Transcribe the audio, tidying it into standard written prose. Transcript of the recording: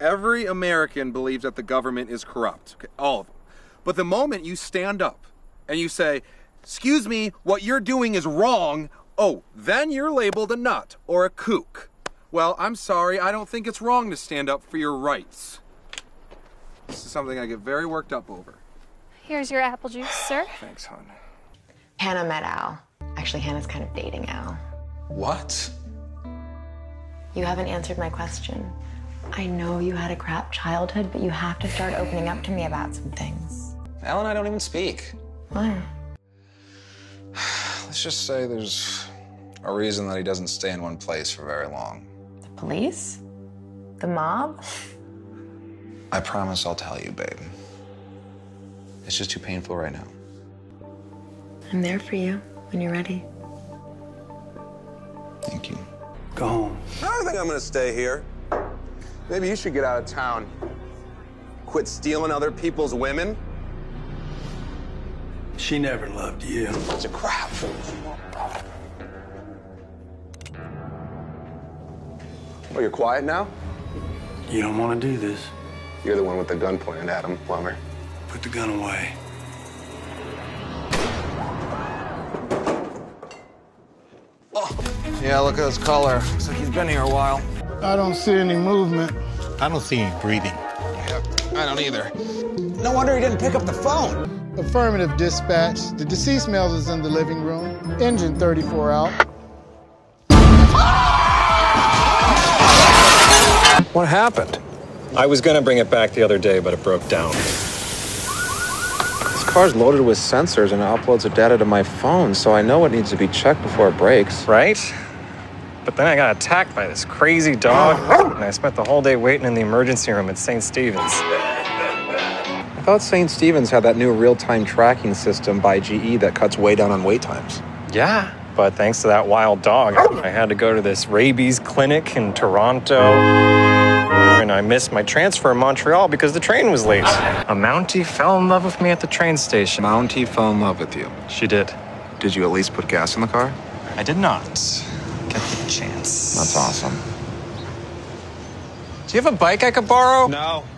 Every American believes that the government is corrupt. Okay, all of them. But the moment you stand up and you say, excuse me, what you're doing is wrong, oh, then you're labeled a nut or a kook. Well, I'm sorry, I don't think it's wrong to stand up for your rights. This is something I get very worked up over. Here's your apple juice, sir. Thanks, hon. Hannah met Al. Actually, Hannah's kind of dating Al. What? You haven't answered my question. I know you had a crap childhood, but you have to start opening up to me about some things. Al and I don't even speak. Why? Let's just say there's a reason that he doesn't stay in one place for very long. The police? The mob? I promise I'll tell you, babe. It's just too painful right now. I'm there for you when you're ready. Thank you. Go home. I think I'm gonna stay here. Maybe you should get out of town. Quit stealing other people's women. She never loved you. It's a crap. Oh, you're quiet now? You don't want to do this. You're the one with the gun pointed at him, Plummer. Put the gun away. Yeah, look at his color. Looks like he's been here a while. I don't see any movement. I don't see any breathing. Yep, I don't either. No wonder he didn't pick up the phone. Affirmative dispatch. The deceased male is in the living room. Engine 34 out. What happened? I was gonna bring it back the other day, but it broke down. This car's loaded with sensors and it uploads the data to my phone, so I know it needs to be checked before it breaks. Right? But then I got attacked by this crazy dog, and I spent the whole day waiting in the emergency room at St. Stephen's. I thought St. Stephen's had that new real-time tracking system by GE that cuts way down on wait times. Yeah, but thanks to that wild dog, I had to go to this rabies clinic in Toronto. And I missed my transfer in Montreal because the train was late. A Mountie fell in love with me at the train station. Mountie fell in love with you. She did. Did you at least put gas in the car? I did not get the chance. That's awesome. Do you have a bike I could borrow? No.